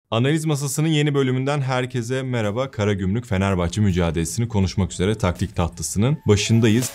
Analiz Masası'nın yeni bölümünden herkese merhaba. Karagümrük Fenerbahçe mücadelesini konuşmak üzere taktik tahtasının başındayız.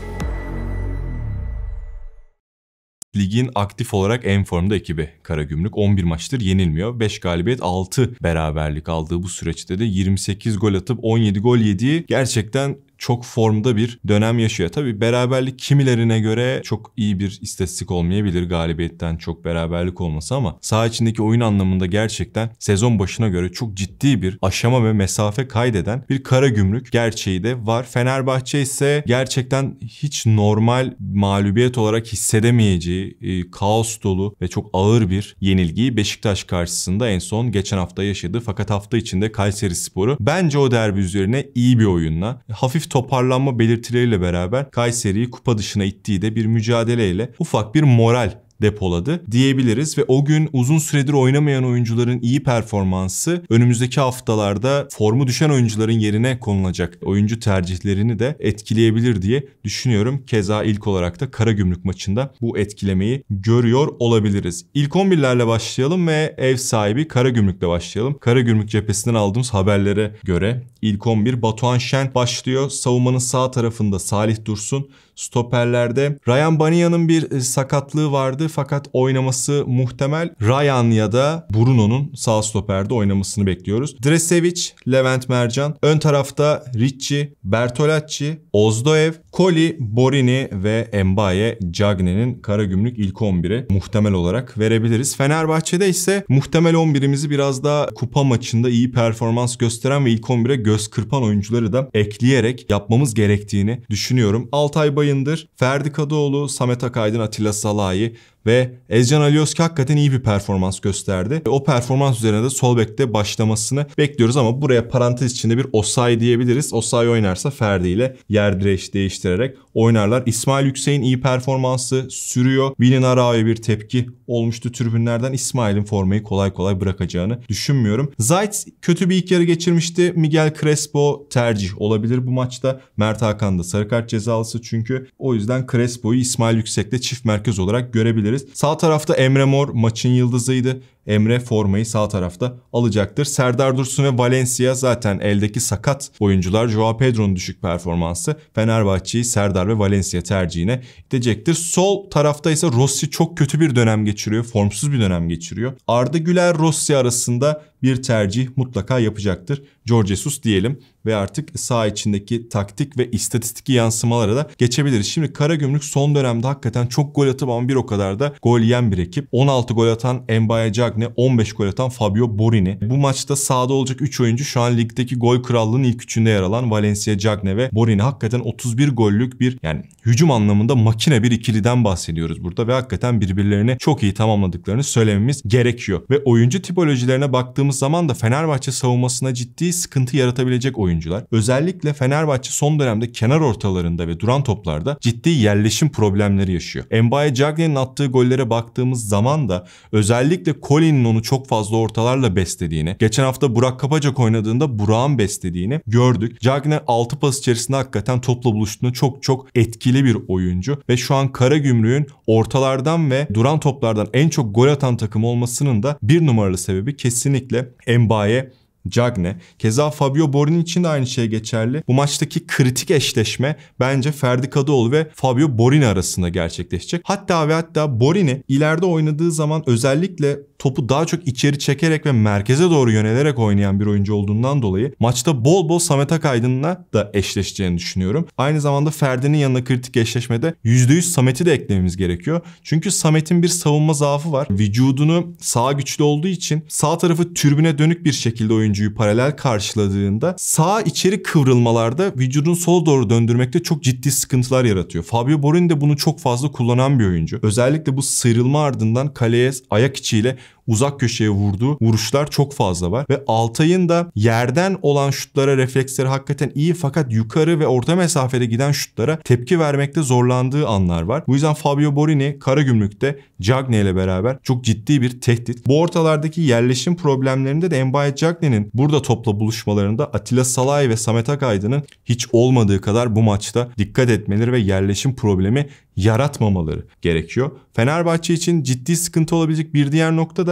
Ligin aktif olarak en formda ekibi Karagümrük. 11 maçtır yenilmiyor. 5 galibiyet 6 beraberlik aldığı bu süreçte de 28 gol atıp 17 gol yediği gerçekten çok formda bir dönem yaşıyor. Tabii beraberlik kimilerine göre çok iyi bir istatistik olmayabilir, galibiyetten çok beraberlik olması, ama saha içindeki oyun anlamında gerçekten sezon başına göre çok ciddi bir aşama ve mesafe kaydeden bir Karagümrük gerçeği de var. Fenerbahçe ise gerçekten hiç normal mağlubiyet olarak hissedemeyeceği kaos dolu ve çok ağır bir yenilgiyi Beşiktaş karşısında en son geçen hafta yaşadı. Fakat hafta içinde Kayserispor'u bence o derbi üzerine iyi bir oyunla, hafif toparlanma belirtileriyle beraber Kayseri'yi kupa dışına ittiği de bir mücadeleyle ufak bir moral depoladı diyebiliriz ve o gün uzun süredir oynamayan oyuncuların iyi performansı önümüzdeki haftalarda formu düşen oyuncuların yerine konulacak oyuncu tercihlerini de etkileyebilir diye düşünüyorum. Keza ilk olarak da Karagümrük maçında bu etkilemeyi görüyor olabiliriz. İlk 11'lerle başlayalım ve ev sahibi Karagümrük'le başlayalım. Karagümrük cephesinden aldığımız haberlere göre ilk 11 Batuhan Şen başlıyor. Savunmanın sağ tarafında Salih Dursun. Stoperlerde Ryan Baniya'nın bir sakatlığı vardı fakat oynaması muhtemel. Ryan ya da Bruno'nun sağ stoperde oynamasını bekliyoruz. Dresevic, Levent Mercan. Ön tarafta Ricci, Bertolacci, Ozdoev, Koli, Borini ve Mbaye Cagne'nin Karagümrük ilk 11'e muhtemel olarak verebiliriz. Fenerbahçe'de ise muhtemel 11'imizi biraz daha kupa maçında iyi performans gösteren ve ilk 11'e göz kırpan oyuncuları da ekleyerek yapmamız gerektiğini düşünüyorum. Altay Bayındır, Ferdi Kadıoğlu, Samet Akaydın, Atilla Salahi ve Ezcan Alioski hakikaten iyi bir performans gösterdi. O performans üzerine de sol bekte başlamasını bekliyoruz ama buraya parantez içinde bir Osayi diyebiliriz. Osayi oynarsa Ferdi ile yer değiştirerek oynarlar. İsmail Yüksek'in iyi performansı sürüyor. Willian Arao'ya bir tepki olmuştu tribünlerden. İsmail'in formayı kolay kolay bırakacağını düşünmüyorum. Zayt kötü bir ilk yarı geçirmişti. Miguel Crespo tercih olabilir bu maçta. Mert Hakan da sarı kart cezalısı çünkü. O yüzden Crespo'yu İsmail Yüksek'le çift merkez olarak görebiliriz. Sağ tarafta Emre Mor maçın yıldızıydı. Emre formayı sağ tarafta alacaktır. Serdar Dursun ve Valencia zaten eldeki sakat oyuncular. Joao Pedro'nun düşük performansı Fenerbahçe'yi Serdar ve Valencia tercihine itecektir. Sol tarafta ise Rossi çok kötü bir dönem geçiriyor. Formsuz bir dönem geçiriyor. Arda Güler Rossi arasında bir tercih mutlaka yapacaktır. Jorge Jesus diyelim ve artık saha içindeki taktik ve istatistik yansımalara da geçebiliriz. Şimdi Karagümrük son dönemde hakikaten çok gol atıp ama bir o kadar da gol yiyen bir ekip. 16 gol atan Mbaye Cagne, 15 gol atan Fabio Borini. Bu maçta sahada olacak 3 oyuncu şu an ligdeki gol krallığının ilk üçünde yer alan Valencia, Cagne ve Borini. Hakikaten 31 gollük bir, yani hücum anlamında makine bir ikiliden bahsediyoruz burada ve hakikaten birbirlerini çok iyi tamamladıklarını söylememiz gerekiyor. Ve oyuncu tipolojilerine baktığımız zaman da Fenerbahçe savunmasına ciddi sıkıntı yaratabilecek oyuncular. Özellikle Fenerbahçe son dönemde kenar ortalarında ve duran toplarda ciddi yerleşim problemleri yaşıyor. Mbaye Cagne'nin attığı gollere baktığımız zaman da özellikle Colin'in onu çok fazla ortalarla beslediğini, geçen hafta Burak Kapacak oynadığında Burak'ın beslediğini gördük. Cagne 6 pas içerisinde hakikaten topla buluştuğunda çok etkili bir oyuncu ve şu an Karagümrük'ün ortalardan ve duran toplardan en çok gol atan takım olmasının da bir numaralı sebebi kesinlikle Mbaye Cagne. Keza Fabio Borini için de aynı şey geçerli. Bu maçtaki kritik eşleşme bence Ferdi Kadıoğlu ve Fabio Borini arasında gerçekleşecek. Hatta Borini ileride oynadığı zaman özellikle topu daha çok içeri çekerek ve merkeze doğru yönelerek oynayan bir oyuncu olduğundan dolayı maçta bol bol Samet Akaydın'la da eşleşeceğini düşünüyorum. Aynı zamanda Ferdi'nin yanına kritik eşleşmede %100 Samet'i de eklememiz gerekiyor. Çünkü Samet'in bir savunma zaafı var. Vücudunu sağ güçlü olduğu için sağ tarafı türbüne dönük bir şekilde oyuncuyu paralel karşıladığında sağ içeri kıvrılmalarda vücudunu sola doğru döndürmekte çok ciddi sıkıntılar yaratıyor. Fabio Borini de bunu çok fazla kullanan bir oyuncu. Özellikle bu sıyrılma ardından kaleye ayak içiyle uzak köşeye vurduğu vuruşlar çok fazla var ve Altay'ın da yerden olan şutlara refleksleri hakikaten iyi fakat yukarı ve orta mesafede giden şutlara tepki vermekte zorlandığı anlar var. Bu yüzden Fabio Borini Karagümrük'te Cagne ile beraber çok ciddi bir tehdit. Bu ortalardaki yerleşim problemlerinde de Mbaye Cagne'nin burada topla buluşmalarında Atilla Salahi ve Samet Akaydın'ın hiç olmadığı kadar bu maçta dikkat etmeleri ve yerleşim problemi yaratmamaları gerekiyor. Fenerbahçe için ciddi sıkıntı olabilecek bir diğer nokta da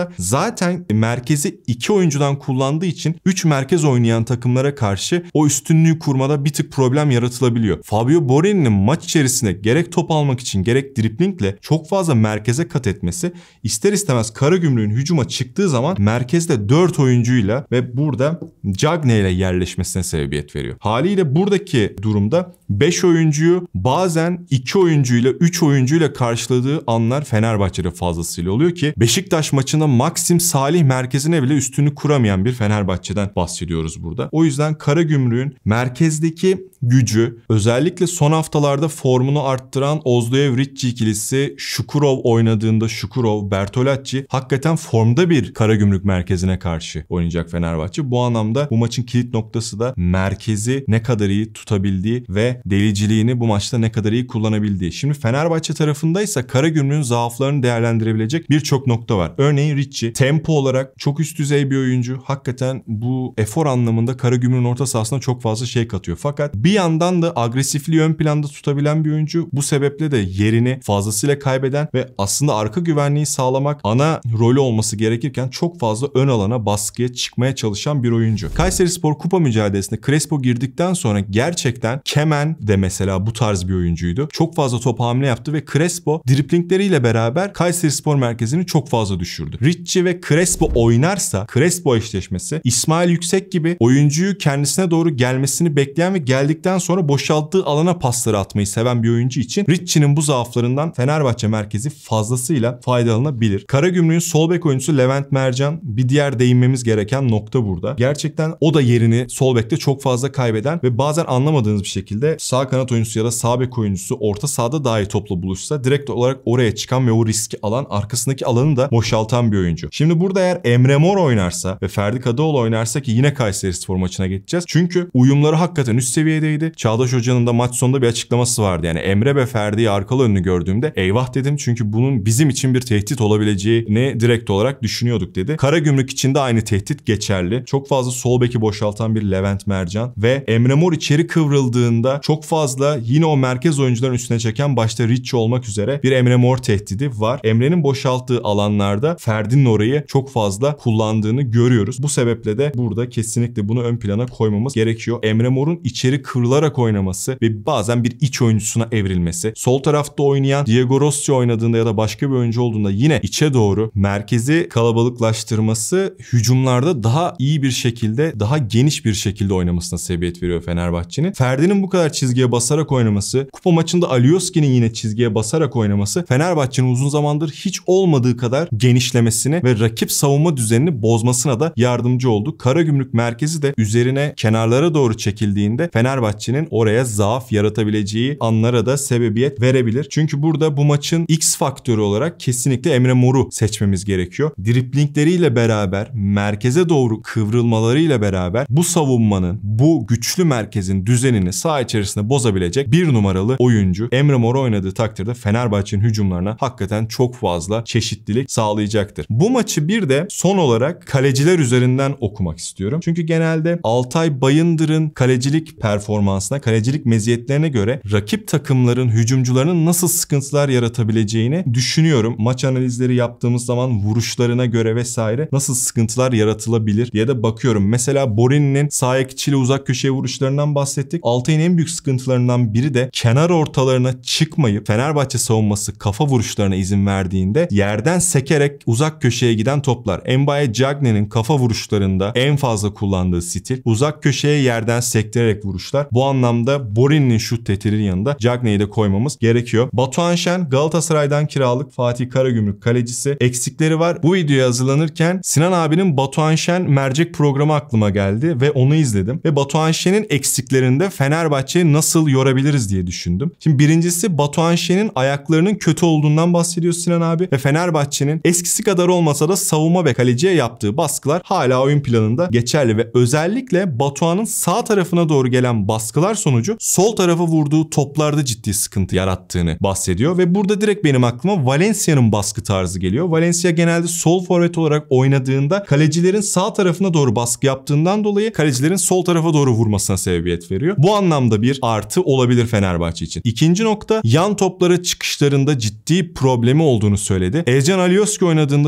da zaten merkezi 2 oyuncudan kullandığı için 3 merkez oynayan takımlara karşı o üstünlüğü kurmada bir tık problem yaratılabiliyor. Fabio Borini'nin maç içerisinde gerek top almak için gerek driplingle çok fazla merkeze kat etmesi ister istemez Karagümrük'ün hücuma çıktığı zaman merkezde 4 oyuncuyla ve burada Cagney ile yerleşmesine sebebiyet veriyor. Haliyle buradaki durumda 5 oyuncuyu bazen 2 oyuncuyla 3 oyuncuyla karşıladığı anlar Fenerbahçe'de fazlasıyla oluyor ki Beşiktaş maçında Maxim Salih merkezine bile üstünlük kuramayan bir Fenerbahçe'den bahsediyoruz burada. O yüzden Karagümrük'ün merkezdeki gücü, özellikle son haftalarda formunu arttıran Ozdoyev-Ricci ikilisi, Şukurov oynadığında Şukurov, Bertolacci hakikaten formda bir Karagümrük merkezine karşı oynayacak Fenerbahçe. Bu anlamda bu maçın kilit noktası da merkezi ne kadar iyi tutabildiği ve deliciliğini bu maçta ne kadar iyi kullanabildiği. Şimdi Fenerbahçe tarafındaysa Karagümrük'ün zaaflarını değerlendirebilecek birçok nokta var. Örneğin Ricci tempo olarak çok üst düzey bir oyuncu. Hakikaten bu efor anlamında Karagümrük'ün orta sahasına çok fazla şey katıyor. Fakat bir yandan da agresifliği ön planda tutabilen bir oyuncu. Bu sebeple de yerini fazlasıyla kaybeden ve aslında arka güvenliği sağlamak ana rolü olması gerekirken çok fazla ön alana baskıya çıkmaya çalışan bir oyuncu. Kayserispor kupa mücadelesinde Crespo girdikten sonra gerçekten Kemen de mesela bu tarz bir oyuncuydu. Çok fazla top hamle yaptı ve Crespo driplingleriyle beraber Kayserispor merkezini çok fazla düşürdü. Ricci ve Crespo oynarsa Crespo eşleşmesi İsmail Yüksek gibi oyuncuyu kendisine doğru gelmesini bekleyen ve geldikten sonra boşalttığı alana pasları atmayı seven bir oyuncu için Ricci'nin bu zaaflarından Fenerbahçe merkezi fazlasıyla faydalanabilir. Karagümrük'ün sol bek oyuncusu Levent Mercan bir diğer değinmemiz gereken nokta burada. Gerçekten o da yerini sol bekte çok fazla kaybeden ve bazen anlamadığınız bir şekilde sağ kanat oyuncusu ya da sağ bek oyuncusu orta sahada dahi topla buluşsa direkt olarak oraya çıkan ve o riski alan, arkasındaki alanı da boşaltan bir oyuncu. Şimdi burada eğer Emre Mor oynarsa ve Ferdi Kadıoğlu oynarsa ki yine Kayserispor maçına geçeceğiz. Çünkü uyumları hakikaten üst seviyedeydi. Çağdaş Hoca'nın da maç sonunda bir açıklaması vardı. Yani Emre ve Ferdi'yi arkalı önlü gördüğümde eyvah dedim çünkü bunun bizim için bir tehdit olabileceğini direkt olarak düşünüyorduk dedi. Karagümrük için de aynı tehdit geçerli. Çok fazla sol beki boşaltan bir Levent Mercan ve Emre Mor içeri kıvrıldığında çok fazla yine o merkez oyuncuların üstüne çeken başta Ricci olmak üzere bir Emre Mor tehdidi var. Emre'nin boşalttığı alanlarda Ferdi'nin orayı çok fazla kullandığını görüyoruz. Bu sebeple de burada kesinlikle bunu ön plana koymamız gerekiyor. Emre Mor'un içeri kıvrılarak oynaması ve bazen bir iç oyuncusuna evrilmesi. Sol tarafta oynayan Diego Rossi oynadığında ya da başka bir oyuncu olduğunda yine içe doğru merkezi kalabalıklaştırması hücumlarda daha iyi bir şekilde, daha geniş bir şekilde oynamasına sebebiyet veriyor Fenerbahçe'nin. Ferdi'nin bu kadar çizgiye basarak oynaması, kupa maçında Alioski'nin yine çizgiye basarak oynaması Fenerbahçe'nin uzun zamandır hiç olmadığı kadar genişlemesini ve rakip savunma düzenini bozmasına da yardımcı oldu. Karagümrük merkezi de üzerine kenarlara doğru çekildiğinde Fenerbahçe'nin oraya zaaf yaratabileceği anlara da sebebiyet verebilir. Çünkü burada bu maçın X faktörü olarak kesinlikle Emre Mor'u seçmemiz gerekiyor. Driplingleriyle beraber, merkeze doğru kıvrılmalarıyla beraber bu savunmanın, bu güçlü merkezin düzenini saha içerisinde bozabilecek bir numaralı oyuncu Emre Mor oynadığı takdirde Fenerbahçe'nin hücumlarına hakikaten çok fazla çeşitlilik sağlayacaktır. Bu maçı bir de son olarak kaleciler üzerinden okumak istiyorum. Çünkü genelde Altay Bayındır'ın kalecilik performansına, kalecilik meziyetlerine göre rakip takımların hücumcularının nasıl sıkıntılar yaratabileceğini düşünüyorum. Maç analizleri yaptığımız zaman vuruşlarına göre vesaire nasıl sıkıntılar yaratılabilir diye de bakıyorum. Mesela Borini'nin sağ ayak içiyle uzak köşeye vuruşlarından bahsettik. Altay'ın en büyük sıkıntılarından biri de kenar ortalarına çıkmayıp Fenerbahçe savunması kafa vuruşlarına izin verdiğinde yerden sekerek uzak köşeye giden toplar. Mbaye Cagney'in kafa vuruşlarında en fazla kullandığı stil uzak köşeye yerden sektirerek vuruşlar. Bu anlamda Borini'nin şut tehdidinin yanında Cagney'i de koymamız gerekiyor. Batuhan Şen Galatasaray'dan kiralık Fatih Karagümrük kalecisi. Eksikleri var. Bu videoya hazırlanırken Sinan abinin Batuhan Şen mercek programı aklıma geldi ve onu izledim. Ve Batuhan Şen'in eksiklerinde Fenerbahçe'yi nasıl yorabiliriz diye düşündüm. Şimdi birincisi Batuhan Şen'in ayaklarının kötü olduğundan bahsediyor Sinan abi ve Fenerbahçe'nin eskisi kadar olmasa da savunma ve kaleciye yaptığı baskılar hala oyun planında geçerli ve özellikle Batuhan'ın sağ tarafına doğru gelen baskılar sonucu sol tarafa vurduğu toplarda ciddi sıkıntı yarattığını bahsediyor ve burada direkt benim aklıma Valencia'nın baskı tarzı geliyor. Valencia genelde sol forvet olarak oynadığında kalecilerin sağ tarafına doğru baskı yaptığından dolayı kalecilerin sol tarafa doğru vurmasına sebebiyet veriyor. Bu anlamda bir artı olabilir Fenerbahçe için. İkinci nokta yan toplara çıkışlarında ciddi problemi olduğunu söyledi. Ercan Alioski oynadığında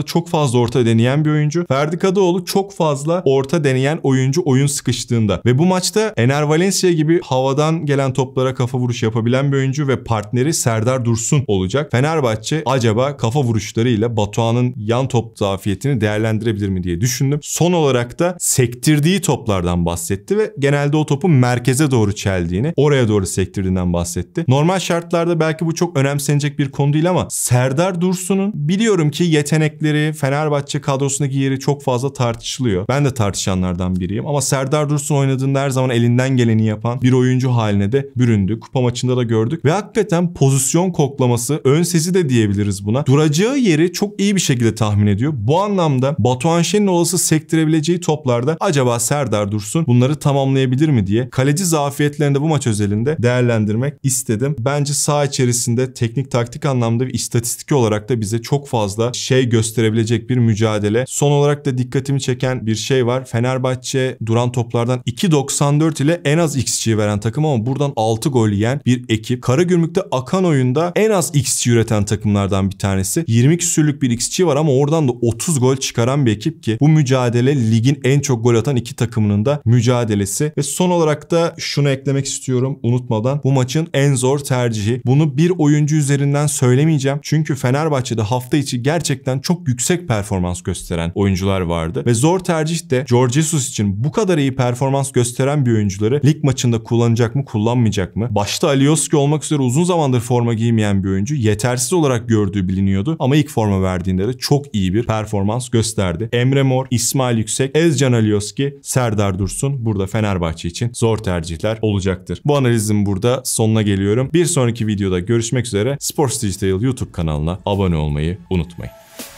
çok fazla orta deneyen bir oyuncu. Ferdi Kadıoğlu çok fazla orta deneyen oyuncu oyun sıkıştığında. Ve bu maçta Ener Valencia gibi havadan gelen toplara kafa vuruş yapabilen bir oyuncu ve partneri Serdar Dursun olacak. Fenerbahçe acaba kafa vuruşlarıyla Batuhan'ın yan top zafiyetini değerlendirebilir mi diye düşündüm. Son olarak da sektirdiği toplardan bahsetti ve genelde o topu merkeze doğru çeldiğini, oraya doğru sektirdiğinden bahsetti. Normal şartlarda belki bu çok önemsenecek bir konu değil ama Serdar Dursun'un biliyorum ki yetenekleri, Fenerbahçe kadrosundaki yeri çok fazla tartışılıyor. Ben de tartışanlardan biriyim ama Serdar Dursun oynadığında her zaman elinden geleni yapan bir oyuncu haline de büründü. Kupa maçında da gördük ve hakikaten pozisyon koklaması, ön sezi de diyebiliriz buna. Duracağı yeri çok iyi bir şekilde tahmin ediyor. Bu anlamda Batuhan Şen'in olası sektirebileceği toplarda acaba Serdar Dursun bunları tamamlayabilir mi diye kaleci zafiyetlerini de bu maç özelinde değerlendirmek istedim. Bence saha içerisinde teknik taktik anlamda ve istatistik olarak da bize çok fazla şey gösterebilecek bir mücadele. Son olarak da dikkatimi çeken bir şey var. Fenerbahçe duran toplardan 2.94 ile en az XG veren takım ama buradan 6 gol yiyen bir ekip. Karagümrük'te akan oyunda en az XG üreten takımlardan bir tanesi. 20 küsürlük bir XG var ama oradan da 30 gol çıkaran bir ekip ki bu mücadele ligin en çok gol atan iki takımının da mücadelesi. Ve son olarak da şunu eklemek istiyorum unutmadan. Bu maçın en zor tercihi. Bunu bir oyuncu üzerinden söylemeyeceğim. Çünkü Fenerbahçe'de hafta içi gerçekten çok yüksek performans gösteren oyuncular vardı. Ve zor tercih de Jorge Jesus için bu kadar iyi performans gösteren bir oyuncuları lig maçında kullanacak mı, kullanmayacak mı? Başta Alioski olmak üzere uzun zamandır forma giymeyen bir oyuncu. Yetersiz olarak gördüğü biliniyordu ama ilk forma verdiğinde de çok iyi bir performans gösterdi. Emre Mor, İsmail Yüksek, Ezcan Alioski, Serdar Dursun burada Fenerbahçe için zor tercihler olacaktır. Bu analizin burada sonuna geliyorum. Bir sonraki videoda görüşmek üzere. Sports Digital YouTube kanalına abone olmayı unutmayın.